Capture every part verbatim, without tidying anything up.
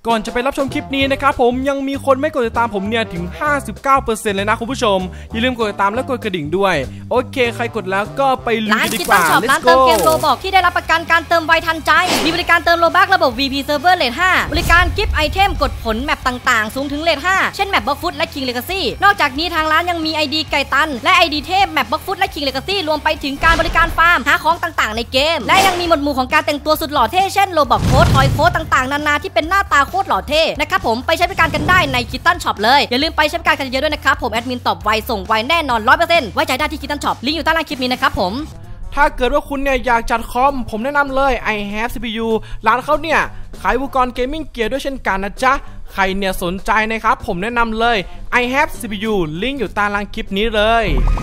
ก่อนจะไปรับชมคลิปนี้นะครับผมยังมีคนไม่กดติดตามผมเนี่ยถึง ห้าสิบเก้าเปอร์เซ็นต์ เลยนะคุณผู้ชมอย่าลืมกดติดตามและกดกระดิ่งด้วยโอเคใครกดแล้วก็ไปลุยดีกว่าร้านเติมเกมโรบอกที่ได้รับประกันการเติมไวทันใจมีบริการเติมโลบัคระบบ วี พี Server เรทห้าบริการกิฟต์ไอเทมกดผลแมปต่างๆสูงถึงเรทห้าเช่นแมปบล็อกฟุตและ King Legacy นอกจากนี้ทางร้านยังมี ไอ ดี ไก่ตันและ ไอ ดี เทพแมปบล็อกฟุตและ King Legacy รวมไปถึงการบริการฟาร์มหาของต่างๆในเกมและยังมีหมวดหมู่ของการแต่งตัวสุดหล่อเท่เช่นโลบัคโค้ดทอยโค้ดต่างๆนานาที่เป็นหน้าตาโคตรหล่อเท่นะครับผมไปใช้บริการกันได้ในคิตตันช็อปเลยอย่าลืมไปใช้บริการกันเยอะด้วยนะครับผมแอดมินตอบไวส่งไวแน่นอน ร้อยเปอร์เซ็นต์ ไว้ใจได้ที่คิตตันช็อปลิงก์อยู่ใต้ล่างคลิปนี้นะครับผมถ้าเกิดว่าคุณเนี่ยอยากจัดคอมผมแนะนำเลย I have ซี พี ยู ร้านเขาเนี่ยขายอุปกรณ์เกมมิ่งเกียร์ด้วยเช่นกันนะจ๊ะใครเนี่ยสนใจนะครับผมแนะนำเลย I have ซี พี ยู ลิงก์อยู่ใต้ล่างคลิปนี้เลย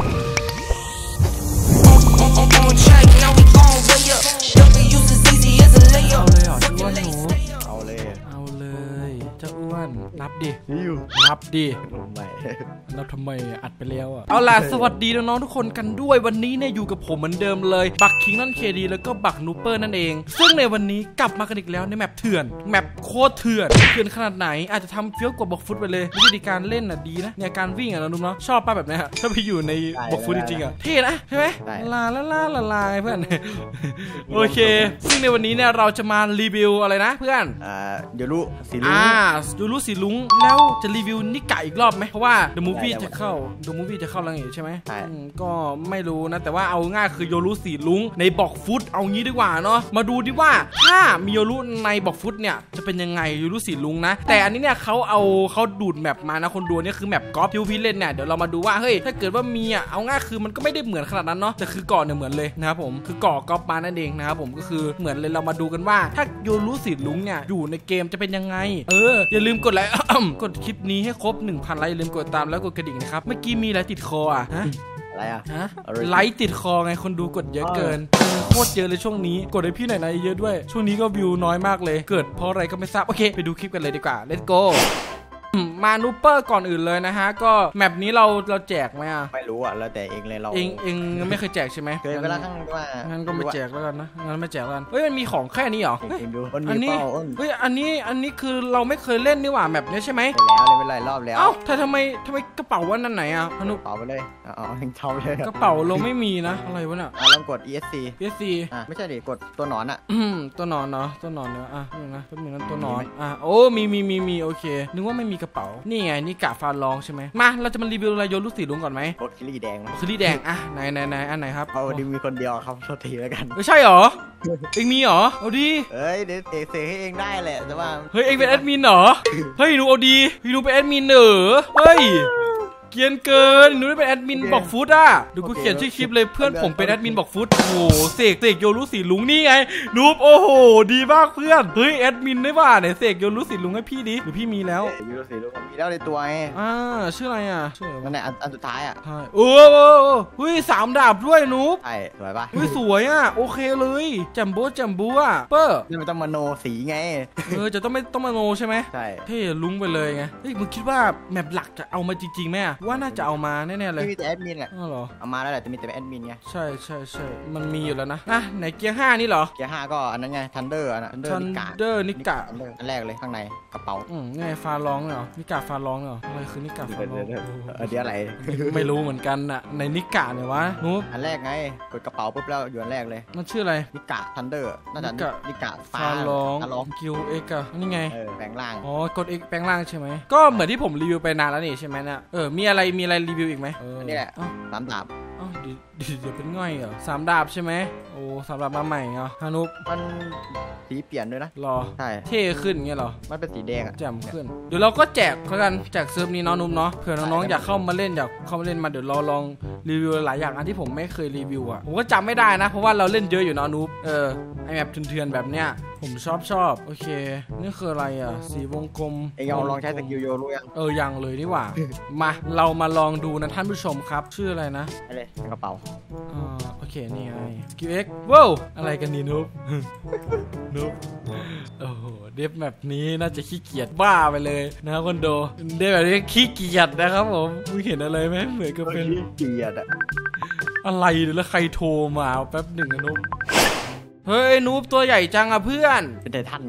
เอาเลยเหรออ้วนหนูเอาเลยเอาเลยเจ้าอ้วนนับดินับดินับทำไมอัดไปแล้วอ่ะเอาล่ะสวัสดีน้องๆทุกคนกันด้วยวันนี้เนี่ยอยู่กับผมเหมือนเดิมเลยบักคิงนั่นเคดีแล้วก็บักนูเปอร์นั่นเองซึ่งในวันนี้กลับมากันอีกแล้วในแมปเถื่อนแมปโคตรเถื่อนเถื่อนขนาดไหนอาจจะทำเฟี้ยวกว่าบล็อกฟุตไปเลยวิธีการเล่นอ่ะดีนะเนี่ยการวิ่งอ่ะน้องๆเนาะชอบป่ะแบบนี้ถ้าไปอยู่ในบล็อกฟุตจริงๆอ่ะเท่นะใช่ไหมลาลาลาลาลาเพื่อนโอเคซึ่งในวันนี้เนี่ยเราจะมารีวิวอะไรนะเพื่อนอ่ายูรุสีลุงอ่ายูรุสีลุงแล้วจะรีวิวนิกะอีกรอบไหมเพราะว่าเดอะมูฟวี่จะเข้าเดอะมูฟวี่จะเข้าแล้วใช่ไหมก็ไม่รู้นะแต่ว่าเอาง่ายคือโยรุสีลุงในบล็อกฟุตเอางี้ดีกว่าเนาะมาดูดิว่าถ้ามีโยรุในบล็อกฟุตเนี่ยจะเป็นยังไงโยรุสีลุงนะแต่อันนี้เนี่ยเขาเอาเขาดูดแมปมานะคนดูเนี่ยคือแมปกอล์ฟที่พี่เล่นเนี่ยเดี๋ยวเรามาดูว่าเฮ้ยถ้าเกิดว่ามีอ่ะเอาง่ายคือมันก็ไม่ได้เหมือนขนาดนั้นเนาะแต่คือก่อนเนี่ยเหมือนเลยนะครับผมคือก่อกอล์ฟมานั่นเองนะครับผมก็คือเหมือนเลยเรามาดูกันว่าถ้าโยรุสีลุงเนี่ยอยู่ในเกมจะเป็นยังไงเอออย่าลืมกดไลค์กดคลิปนี้ให้ครบ หนึ่งพัน ไลค์อย่าลืมกดตามแล้วกดกระดิ่งนะครับเมื่อกี้มีอะไรติดคออ่ะฮะอะไรอ่ะฮะไลค์ติดคอไงคนดูกดเยอะเกินโคตรเยอะเลยช่วงนี้กดให้พี่หน่อยนะเยอะด้วยช่วงนี้ก็วิวน้อยมากเลยเกิดเพราะอะไรก็ไม่ทราบโอเคไปดูคลิปกันเลยดีกว่า let's goมานูเปอร์ก่อนอื่นเลยนะฮะก็แมปนี้เราเราแจกไหมอ่ะไม่รู้อ่ะแล้วแต่เองเลยเราเองเองไม่เคยแจกใช่ไหมเคยเวลาข้างว่างั้นก็ไม่แจกแล้วกันนะงั้นไม่แจกแล้วกันเฮ้ยมันมีของแค่นี้เหรออันนี้เฮ้ยอันนี้อันนี้คือเราไม่เคยเล่นนี่หว่าแมปนี้ใช่ไหมแล้วเลยเป็นหลายรอบแล้วเอ้าแต่ทำไมทำไมกระเป๋าว่านั่นไหนอ่ะพนุกระเป๋าไปเลยอ๋อเองเช่าเลยกระเป๋าเราไม่มีนะอะไรวะเนี่ยลองกด อี เอส ซีอี เอส ซีอ่ะไม่ใช่ดิกดตัวหนอนอ่ะอืมตัวหนอนเนาะตัวหนอนเนาะอ่ะนี่นะตัวหนึ่งนั้นตัวหนอนอ่ะโอ้มีมีมีมีโอเคนึกว่าไม่มีกระเป๋านี่ไงนี่กะฟาลองใช่ไหมมาเราจะมารีวิวอะไรโยรุสีลุงก่อนไหมโคคิริแดงคิริแดงอ่ะไหนไหนไหนอันไหนครับเอาดิมีคนเดียวครับโทษทีแล้วกันไม่ใช่หรอเองมีหรอเอาดีเฮ้ยเดี๋ยวเสกให้เองได้แหละแต่ว่าเฮ้ยเองเป็นแอดมินหรอเฮ้ยหนูเอาดีพี่หนูเป็นแอดมินเหรอเฮ้ยเกียนเกินหนูได้เป็นแอดมินบอกฟุตอ่ะเดี๋ยวกูเขียนชื่อคลิปเลยเพื่อนผมเป็นแอดมินบอกฟุตโอ้โหเสกเสกโยรุสีลุงนี่ไงนูบโอ้โหดีมากเพื่อนเฮ้ยแอดมินได้ป่ะไหนเสกโยรุสีลุงให้พี่ดิหรือพี่มีแล้วโยรุสีลุงมีแล้วในตัวไงอ่าชื่ออะไรอ่ะชื่อนั่นแหละอันสุดท้ายอ่ะใช่โอ้โหเฮ้ยสามดาบด้วยนูบใช่สวยป่ะเฮ้ยสวยอ่ะโอเคเลยจัมโบ้จัมโบ้อ่ะเปอร์นี่มันต้องมาโนสีไงเออจะต้องไม่ต้องมาโนใช่ไหมใช่เท่ลุงไปเลยไงเฮ้ยมึงคิดว่าแมปหลักจะเอามาจริงๆไหมว่าน่าจะเอามาแน่ๆเลยมีแต่แอดมินแหละอ๋อเหรอเอามาแล้วแหละจะมีแต่แอดมินไงใช่ใช่ใช่มันมีอยู่แล้วนะอ่ะไหนเกียร์ห้านี่เหรอเกียร์ห้าก็อันนั้นไงทันเดอร์อันนั้นทันเดอร์นิกะทันเดอร์นิกะอันแรกเลยข้างในกระเป๋าอืมไงฟาร้องเหรอนิกะฟาร้องเหรออะไรคือนิกะฟาร้องเดี๋ยวอะไรไม่รู้เหมือนกันอ่ะในนิกะเนี่ยวะนู้อันแรกไงกดกระเป๋าปุ๊บแล้วอยู่อันแรกเลยมันชื่ออะไรนิกะทันเดอร์น่าจะนิกะฟาร้องคิวเอ็กอะนี่ไงแปลงร่างอ๋อกดเอ็กแปลงร่างใช่ไหมก็เหมือนที่ผมรีวิวไปนานแล้วนี่ใช่ไหมเนี่ยเออมีอะไรมีอะไรรีวิวอีกไหมนี่แหละสามดาบอ๋อเดี๋ยวเป็นง่อยเหรอสามดาบใช่ไหมโอ้สามดาบมาใหม่เหรอฮานุมันสีเปลี่ยนด้วยนะรอใช่เท่ขึ้นเงี้ยเหรอมันเป็นสีแดงอะแจ่มขึ้นเดี๋ยวเราก็แจกเขากันแจกเซิร์ฟนี้น้องนุ่มเนาะเผื่อน้องๆอยากเข้ามาเล่นอยากเข้ามาเล่นมาเดี๋ยวเราลองรีวิวหลายอย่างอันที่ผมไม่เคยรีวิวอ่ะผมก็จำไม่ได้นะเพราะว่าเราเล่นเยอะอยู่น้องนุ่มเออไอแมปเถื่อนๆแบบเนี้ยผมชอบชอบโอเคนี่คืออะไรอ่ะสีวงกลมเอ็งลองใช้สกิลโยรุยังเออยังเลยนี่หว่ามาเรามาลองดูนะท่านผู้ชมครับชื่ออะไรนะอะไรกระเป๋าอ่าโอเคนี่ไง คิว เอ็กซ์ ว้าวอะไรกันนี่นุ๊บนุ๊บโอ้โหเดฟแบบนี้น่าจะขี้เกียจบ้าไปเลยนะครับคนโดเดฟแบบนี้ขี้เกียจนะครับผมมึงเห็นอะไรไหมเหมือนกับเป็นขี้เกียจอะอะไรแล้วใครโทรมาแป๊บหนึ่งนะนุ๊บเฮ้ยนุ๊บตัวใหญ่จังอะเพื่อนเป็นไททันไง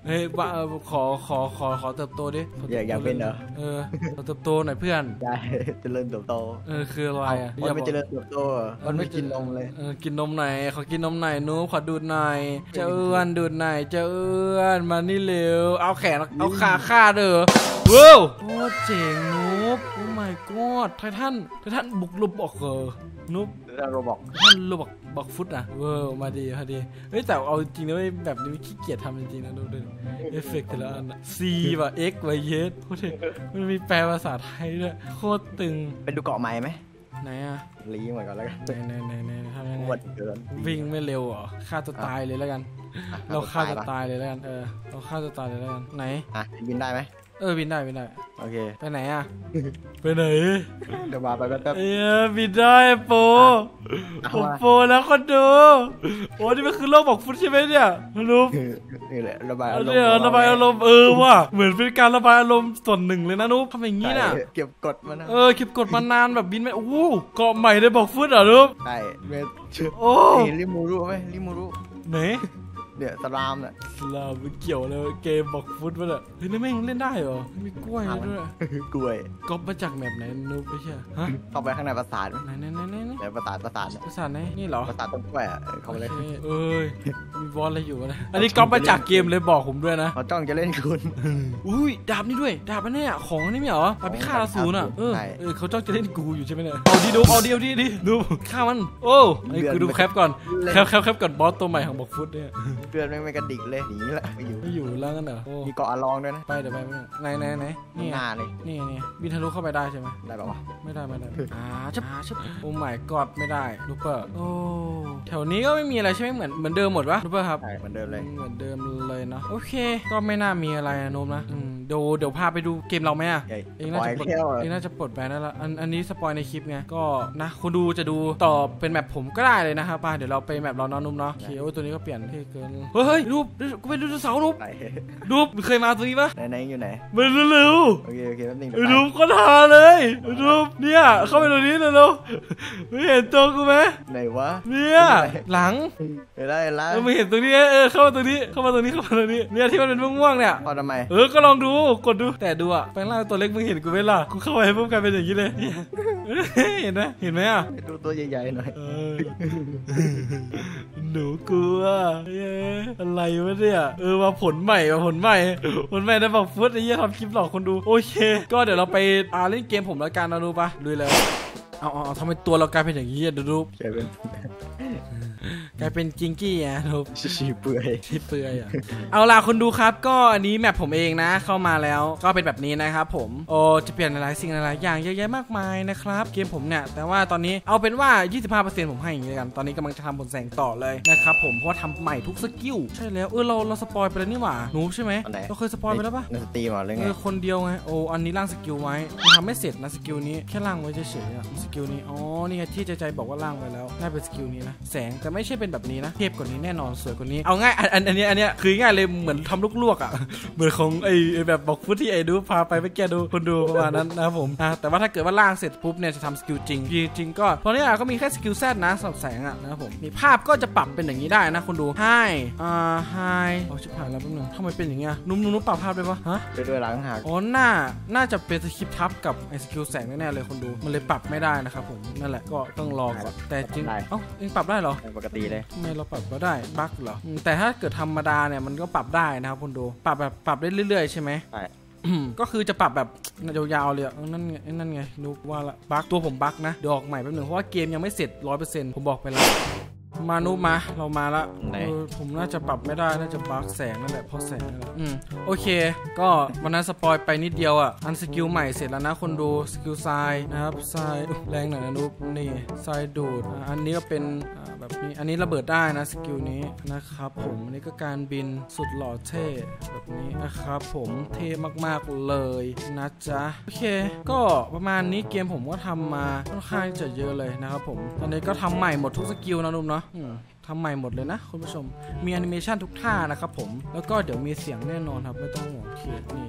เฮ้ยบ้าขอขอขอขอเติบโตดิขอยากอยากเป็นเหรอเออขอเติบโตหน่อยเพื่อนได้เจริญเติบโตเออคืออะไรอ่ะมันไม่เจริญเติบโตมันไม่กินนมเลยเออกินนมหน่อยขอกินนมหน่อยนูขอดูดหน่อยเจ้าเอื้อนดูดหน่อยเจ้าเอื้อนมานี่เร็วเอาแขนเอาขาฆ่าเด้อว้าวโคตรเจ๋งนูบโอ้ my god ไททันไททันบุกลุบออกเออนูบเราโรบอกท่านรูบอกบอกฟุตอ่ะเว้าวมาดีมาดีเฮ้ยแต่เอาจริงนะแบบนี้ขี้เกียจทำจริงๆนะดูดิเอฟเฟกต์แต่ละอัน C ว่ะ X ว่ะ Y โคตรมันมีแปลภาษาไทยด้วยโคตรตึงเป็นดูเกาะใหม่ไหมไหนอ่ะลีเหมือนกันแล้วกันไหนไหนไหนไหนทำยังไงวัดเกินวิ่งไม่เร็วเหรอฆ่าตัวตายเลยแล้วกัน เราฆ่าตัวตายเลยแล้วกันเออเราฆ่าตัวตายเลยแล้วกันไหนอ่ะบินได้ไหมเออบินได้บินได้โอเคไปไหนอ่ะไปไหนเดี๋ยวมาไปแป๊บเออบินได้โปผมโปแล้วคนดูโอ้นี่มันคือโลกบอกฟุตใช่ไหมเนี่ยรู้นี่แหละระบายอารมณ์เนี่ยระบายอารมณ์เออว่ะเหมือนเป็นการระบายอารมณ์ส่วนหนึ่งเลยนะนุ๊กทำอย่างนี้น่ะเก็บกดมานะเออเก็บกดมานานแบบบินไม่โอ้โหเกาะใหม่ได้บอกฟุตเหรอนุ๊กใช่เมชื่อโอ้ลิมูรุไหมลิมูรุไหนเนี่ยสลามเนี่ยลาไม่เกี่ยวเลยเกมบอกฟุตวะเนี่ยเฮ้ยนี่แม่งเล่นได้เหรอมีกล้วยด้วยกล้วยก๊อปมาจากแมปไหนนุ๊กไม่ใช่ฮะเข้าไปข้างในปราสาทไหมไหนไหนไหนไหนไหนในปราสาทปราสาทเนี่ยภาษาไหนนี่เหรอปราสาทต้นกล้วยอ่ะเข้าไปเลยโอเคเอ้ยมีบอลอะไรอยู่วะเนี่ยอันนี้ก๊อปมาจากเกมเลยบอกผมด้วยนะเขาจ้องจะเล่นคุณอุ้ยดาบนี่ด้วยดาบอันนี้อ่ะของอันนี้ไม่เหรอดาบพิฆาตอสูรอ่ะเออใช่เออเขาจ้องจะเล่นกูอยู่ใช่ไหมเนี่ยเอาดิดูเอาดิเอาดิดิดูฆ่ามันโอ้ไอ้กูดูแคปก่อนแคปแคปแคปก่อนบอสตัวใหม่ของบอกฟุตเนี่ยเพื่อนไม่ไม่กระดิกเลยหนีละไม่อยู่ไม่อยู่แล้วกันเหรอโอ้มีเกาะอาลองด้วยนะไปเดี๋ยวไปไหนไหนไหนนี่หน้าเลยนี่นี่บินทะลุเข้าไปได้ใช่ไหมได้ป่าวะไม่ได้ไม่ได้อ่าชับชับโอ้ my god ไม่ได้ลูเปอร์โอ้แถวนี้ก็ไม่มีอะไรใช่ไหมเหมือนเหมือนเดิมหมดวะลูเปอร์ครับใช่เหมือนเดิมเลยเหมือนเดิมเลยเนาะโอเค ก็ไม่น่ามีอะไรนะโนมนะอืมเดี๋ยวเดี๋ยวพาไปดูเกมเราไหมอะใหญ่เองปน่าล่อยจะปลดเที่ยวเองน่าจะปลดแบนได้ละอันอันนี้สปอยในคลิปไงก็นะคนดูจะดูต่อเป็นแมปผมก็ได้เลยนะครับไปเดี๋ยวเราไปแมปเราเนาะนุ่มเนาะโอเคโอ้ยตัวนี้ก็เปลี่ยนเท่เกินเฮ้ยเฮ้ยรูปกูเป็นรูปเสาร์รูปไปรูปเคยมาตัวนี้ปะไหนไหนอยู่ไหนมาเร็วโอเคโอเคแป๊บนึงๆรูปก็ทาเลยรูปเนี่ยเข้าไปตรงนี้เร็วๆไม่เห็นตัวกูไหมไหนวะเนี่ยหลังเห็นได้เห็นแล้วเออไม่เห็นตรงนี้เออเข้ามาตรงนี้เข้ามาตรงนี้เข้ามาตรงนี้เนี่ยที่มันเป็นม่วงๆเนี่ยพอทำไมเออ ก็ลองดู กดดู แต่ดูอะแปลงร่างตัวเล็กมึงเห็นกูไหมล่ะ กูเข้าไปปุ๊บกลายเป็นอย่างนี้เลย เห็นไหมเห็นไหมอะดูตัวใหญ่ๆหน่อยเออ หนูกลัวเย้อะไรวะเนี่ย เออมาผลใหม่มาผลใหม่ ผลใหม่นะบอกฟุตไอ้เหี้ยทำคลิปหลอกคนดู โอเค ก็เดี๋ยวเราไปอ่าเล่นเกมผมแล้วกันนะดูปะลุยเลย เอาเอาเอาทำไมตัวเรากลายเป็นอย่างนี้อะดูดูใช่เป็นกลายเป็นจิงกี้อ่ะดูชีเปื่อยที่เปื่อยอ่ะ เอาล่ะคนดูครับก็อันนี้แมปผมเองนะเข้ามาแล้วก็เป็นแบบนี้นะครับผมโอ้จะเปลี่ยนหลายสิ่งหลายอย่างเยอะแยะมากมายนะครับเกมผมเนี่ยแต่ว่าตอนนี้เอาเป็นว่า ยี่สิบห้าเปอร์เซ็นต์ ผมให้อย่างนี้กันตอนนี้กำลังจะทำผลแสงต่อเลยนะครับผมเพราะว่าทำใหม่ทุกสกิลใช่แล้วเออเราเราสปอยไปแล้วนี่หว่าหนูใช่ไหมเราเคยสปอยไปแล้วปะในสตรีมหรือเอไงอคนเดียวไงโอ้อันนี้ร่างสกิลไว้มันทำไม่เสร็จนะสกิลนี้แค่ร่างไว้เฉยๆอะสกิลนี้อ๋อนี่ไงที่ใจใจบอกว่าร่างไว้แล้วน่าเป็นสกิลนี้นะแสงแต่ไม่ใช่เป็นแบบนี้นะเทพกว่านี้แน่นอนสวยกว่านี้เอาง่ายอันอันอันนี้อันนี้คือง่ายเลยเหมือนทำลูกลวกอ่ะ เหมือนของไอ้แบบบอกฟุตที่ไอ้ดูพาไปไปแกดูคนดูประมาณนั้นนะครับผมอ่ะแต่ว่าถ้าเกิดว่าล่างเสร็จปุ๊บเนี่ยจะทำสกิลจริงจริงก็ตอนนี้ก็มีแค่สกิลแซดนะสำหรับแสงอ่ะนะครับผมมีภาพก็จะปรับเป็นอย่างนี้ได้นะคนดูไฮอ่าไฮโอ้ชิบหายแล้วแป๊บนึงทำไมเป็นอย่างเงี้ยนุ่มนุ่มปรับภาพได้ปะฮะไปด้วยหลังหักอ๋อน่าน่าจะเป็นสคริปต์ทับกับไอ้สกิลแสงแน่ๆเลยคนดูมันเลยปรับไม่ได้นะครับผมนั่นแหละก็ต้องรอก่อนแต่จริงเอ้าเองปรับได้เหรอปกติเลยทำไมเราปรับก็ได้บั๊กเหรออืมแต่ถ้าเกิดธรรมดาเนี่ยมันก็ปรับได้นะครับคุณดูปรับแบบปรับได้เรื่อยๆใช่ไหมใช่ก็คือจะปรับแบบยาวๆเลยอ่ะนั่นไงนั่นไงดูว่าละบั๊กตัวผมบั๊กนะเดี๋ยวออกใหม่แป๊บนึงเพราะว่าเกมยังไม่เสร็จร้อยเปอร์เซ็นต์ผมบอกไปแล้วมานุมาเรามาละเออผมน่าจะปรับไม่ได้น่าจะบั๊กแสงนั่นแหละเพราะแสงนั่นแหละอืมโอเคก็วันนั้นสปอยไปนิดเดียวอ่ะอันสกิลใหม่เสร็จแล้วนะคนดูสกิลทรายนะครับทรายแรงหน่อยนะนุ๊กนี่ทรายดูดอ่ะอันนี้ก็เป็นแบบนี้อันนี้ระเบิดได้นะสกิลนี้นะครับผมอันนี้ก็การบินสุดหล่อเท่แบบนี้นะครับผมเท่มากๆเลยนะจ๊ะโอเคก็ประมาณนี้เกมผมก็ทำมาค่อนข้างจะเยอะเลยนะครับผมตอนนี้ก็ทำใหม่หมดทุกสกิลนะนุ่มเนาะทำใหม่หมดเลยนะคุณผู้ชมมีแอนิเมชันทุกท่านะครับผมแล้วก็เดี๋ยวมีเสียงแน่นอนครับไม่ต้องห่วงเคสนี่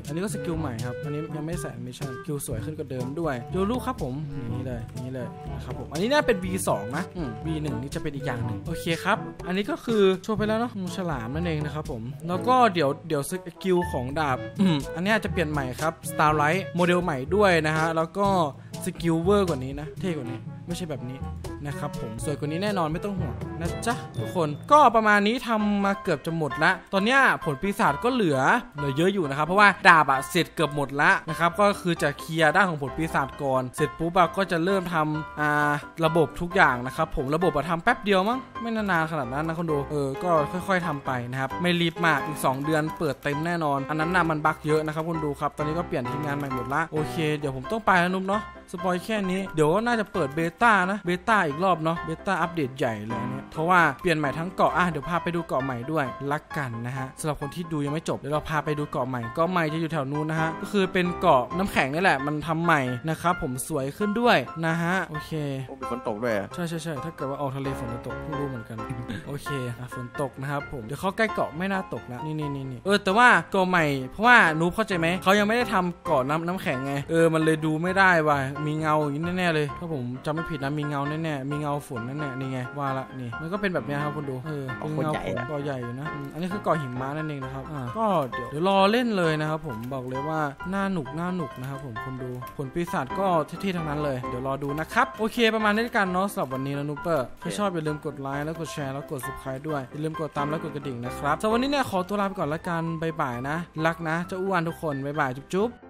อันนี้ก็สกิลใหม่ครับอันนี้ยังไม่ใส่แอนิเมชั่นสกิลสวยขึ้นกว่าเดิมด้วยโยรูครับผมอย่างนี้เลยอย่างนี้เลยนะครับผมอันนี้น่าเป็น บี สอง นะอืม บี หนึ่ง นี่จะเป็นอีกอย่างหนึ่งโอเคครับอันนี้ก็คือโชว์ไปแล้วเนาะฉลามนั่นเองนะครับผมแล้วก็เดี๋ยวเดี๋ยวสกิลของดาบอันนี้จะเปลี่ยนใหม่ครับ Starlight โมเดลใหม่ด้วยนะฮะแล้วก็สกิลเวอร์กว่านี้นะเท่กว่านี้ไม่ใช่แบบนี้นะครับผมสวยกว่านี้แน่นอนไม่ต้องห่วงนะจ๊ะทุกคนก็ประมาณนี้ทำมาเกือบจะหมดละตอนนี้ผลปีศาจก็เหลือเหลือเยอะอยู่นะครับเพราะว่าดาบอะเสร็จเกือบหมดละนะครับก็คือจะเคลียร์ด้านของผลปีศาจก่อนเสร็จปุ๊บก็จะเริ่มทำอ่าระบบทุกอย่างนะครับผมระบบอะทำแป๊บเดียวมั้งไม่นานๆขนาดนั้นนะคนดูเออก็ค่อยๆทำไปนะครับไม่รีบมากอีกสองเดือนเปิดเต็มแน่นอนอันนั้นน่ะมันบั๊กเยอะนะครับคนดูครับตอนนี้ก็เปลี่ยนทีมงานใหม่หมดละโอเคเดี๋ยวผมต้องไปแล้วนุ่มเนาะสปอยแค่นี้เดี๋ยวน่าจะเปิดเบต้านะเบต้าอีกรอบเนาะเบต้าอัปเดตใหญ่เลยเนี่ยเพราะว่าเปลี่ยนใหม่ทั้งเกาะอ่ะเดี๋ยวพาไปดูเกาะใหม่ด้วยรักกันนะฮะสำหรับคนที่ดูยังไม่จบเดี๋ยวเราพาไปดูเกาะใหม่เกาะใหม่จะอยู่แถวนู้นนะฮะก็คือเป็นเกาะน้ำแข็งนี่แหละมันทำใหม่นะครับผมสวยขึ้นด้วยนะฮะโอเคโอ้มีฝนตกด้วยใช่ใช่ใช่ถ้าเกิดว่าออกทะเลฝนจะตกเพิ่งรู้เหมือนกัน โอเคอ่ะฝนตกนะครับผมเดี๋ยวเขาใกล้เกาะไม่น่าตกนะนี่นี่นี่เออแต่ว่าเกาะใหม่เพราะว่านูเข้าใจไหมเขายังไม่ได้ทำเกาะน้ำน้ำแข็งไงเออมันเลยดูไม่ได้ว่ะมีเงาอย่างนี้แน่ๆเลยถ้าผมจำไม่ผิดนะมีเงาแน่ๆมีเงาฝนแน่ๆนี่ไงว่าละนี่มันก็เป็นแบบนี้ครับคุณดูเออเป็นเงาฝนเกาะใหญ่อยู่นะอันนี้คือเกาะหิมะนั่นเองนะครับอ่าก็เดี๋ยวเดี๋ยวรอเล่นเลยนะครับผมบอกเลยว่าน่าหนุกน่าหนุกนะครับผมคุณดูผลปีศาจก็เท่ๆทั้งนั้นเลยเดี๋ยวรอดูนะครับโอเคประมาณนี้กันเนาะสำหรับวันนี้นะนูเปอร์ถ้าชอบอย่าลืมกดไลค์แล้วกดแชร์แล้วกด ซับสไครบ์ ด้วยอย่าลืมกดตามแล้วกดกระดิ่งนะครับสำหรับวันนี้เนี่ยขอตัวลาไปก่อนละกันบ๊ายบายนะรักนะเจ้าอ้วนทุกคนบ๊ายบายจุ๊บ